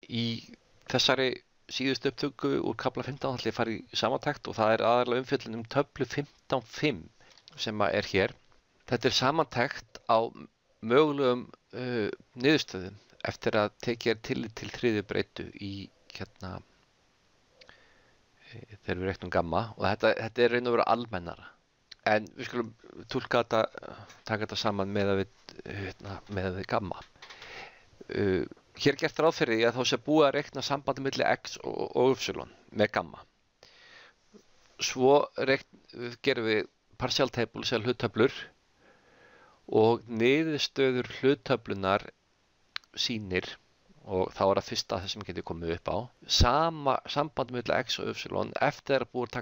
Í þessari síðustu upptöku úr kafla 15 ætla ég að fara í samantekt og það er aðalega umfjöllun töflu 15.5 sem er hér. Þetta er samantekt á mögulegum niðurstöðum eftir að tekið er tillit til þriðju breytu í þegar við reiknum gamma og þetta er raun og veru almennara. En við skulum taka þetta saman með við gamma. Hér er gert ráð fyrir því að þá sé búið að reikna sambandi milli x og y með gamma. Svo gerum við partial tables eða hluttöflur og niðurstöður hluttöflunar sýnir, og þá er það fyrsta það sem getur komið upp á, sambandi milli x og y eftir að búið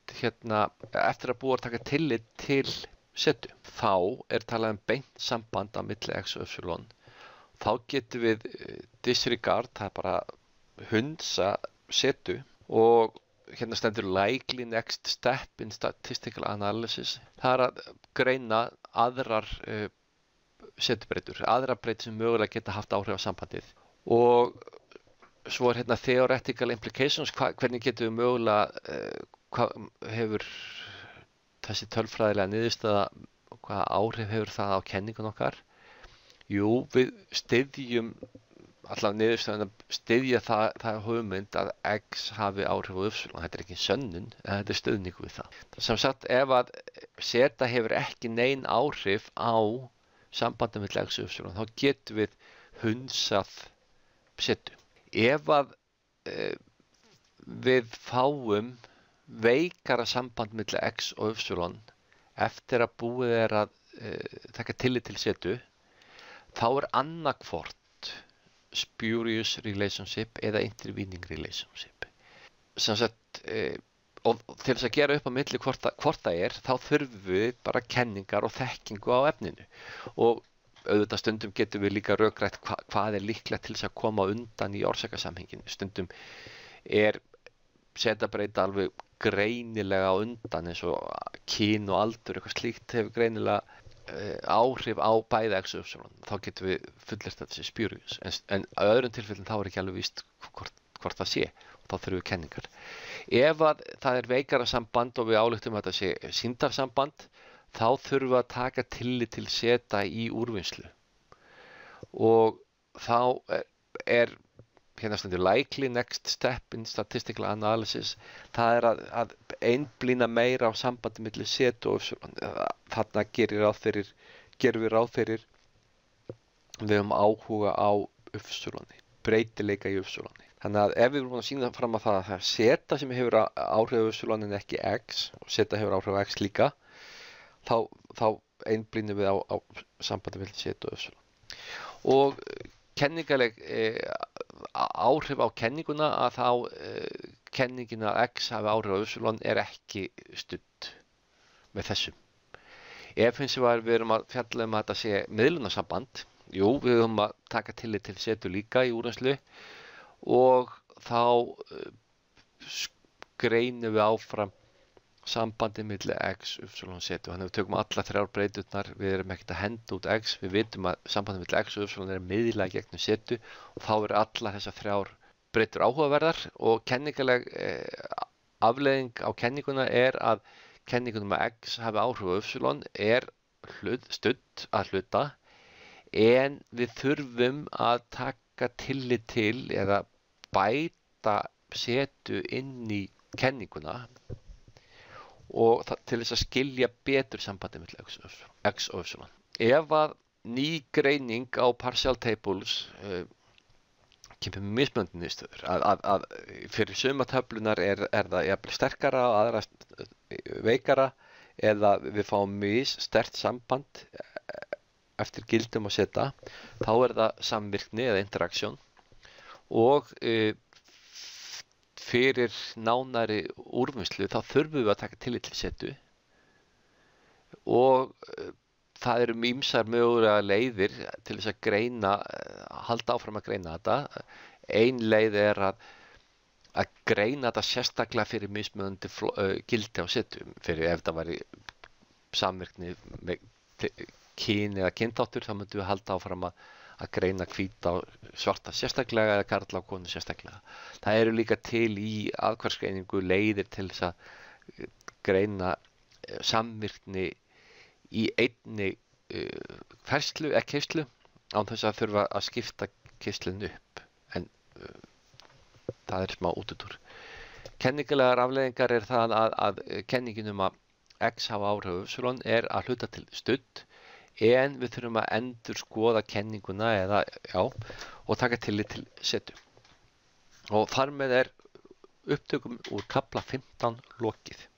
að taka tillit til setu. Þá er talað um beint samband á milli x og y. Þá getum við disregard, það er bara hundsa setu og hérna stendur likely next step in statistical analysis. Það er að greina aðrar setubreytur, aðrar breytur sem mögulega geta haft áhrif á sambandið. Og svo er hérna theoretical implications, hvernig getum við mögulega, hvað hefur þessi tölfræðilega niðurstaða, hvaða áhrif hefur það á kenningun okkar? Jú, við styðjum allavega niðurstöðuna styðja það hugmynd að x hafi áhrif á y. Þetta er ekki sönnun, en þetta er stuðningur við það. Sem sagt, ef að seta hefur ekki nein áhrif á sambandið milli x og y, þá getum við hunsað setu. Ef að við fáum veikara samband milli x og y eftir að búið er að taka tillit til setu, þá er annarkvort spurious relationship eða intervening relationship. Sem sagt, og til þess að gera upp á milli hvort það er, þá þurfum við bara kenningar og þekkingu á efninu. Og auðvitað stundum getum við líka rökrætt hvað er líklegt til þess að koma undan í orsakasamhenginu. Stundum er setabreyta alveg greinilega á undan, eins og kyn og aldur, eitthvað slíkt hefur greinilega áhrif á bæði x og y. Þá getum við fullyrt að þessi spurious. En á öðrum tilfellum þá er ekki alveg víst hvort það sé, og þá þurfum við kenningar. Ef að það er veikara samband og við ályktum að þetta sé sýndarsamband, þá þurfum við að taka tillit til seta í úrvinnslu. Og þá er hérna stendur likely next step in statistical analysis. Það er að einblína meira á sambandi milli setu og y. Þarna gerum við ráð fyrir við höfum áhuga á y, breytileika í y. Þannig að ef við erum búin að sýna fram að það er seta sem hefur áhrif á y en ekki x, og seta hefur áhrif á x líka, þá einblínum við á sambandi milli setu og y. Og kenningaleg áhrif á kenninguna, að þá kenningin að x hafi áhrif á y er ekki studd með þessum. Ef hins vegar við erum að fjalla um að þetta sé miðlunarsamband, jú, við höfum að taka tillit til setu líka í úrvinnslu, og þá greinum við áfram sambandi milli x, y, setu. Þannig að við tökum alla þrjár breyturnar, við erum ekkert að henda út x, við vitum að sambandi milli x og y er miðlæg gegnum setu, og þá eru allar þessar þrjár breytur áhugaverðar. Og kenningaleg afleiðing á kenninguna er að kenningunum að x hafi áhrif á y er studd að hluta, en við þurfum að taka tillit til eða bæta setu inn í kenninguna, og til þess að skilja betur sambandi milli x og y. Ef að ný greining á partial tables kemur með mismunandi niðurstöður, að fyrir suma töflunar er það jafnvel sterkara og aðra veikara, eða við fáum sterkt samband eftir gildum að seta, þá er það samvirkni eða interaktion. Og fyrir nánari úrvinnslu þá þurfum við að taka tillit til setu, og það eru ýmsar mögulega leiðir til þess að greina, halda áfram að greina þetta. Ein leið er að greina þetta sérstaklega fyrir mismunandi gildi á setu. Fyrir ef það væri samvirkni með kyn eða kynþáttur, þá myndum við halda áfram að að greina hvíta og svarta sérstaklega eða karla og konu sérstaklega. Það eru líka til í aðhverfsgreiningu leiðir til þess að greina samvirkni í einni færslu eða keyrslu án þess að þurfa að skipta keyslunni upp, en það er smá útúrdúr. Kenningalegar afleiðingar er það að kenningin að X hafa áhrif á Y er að hluta til studd, en við þurfum að endurskoða kenninguna og taka tillit til setu. Og þar með er upptökum úr kafla 15 lokið.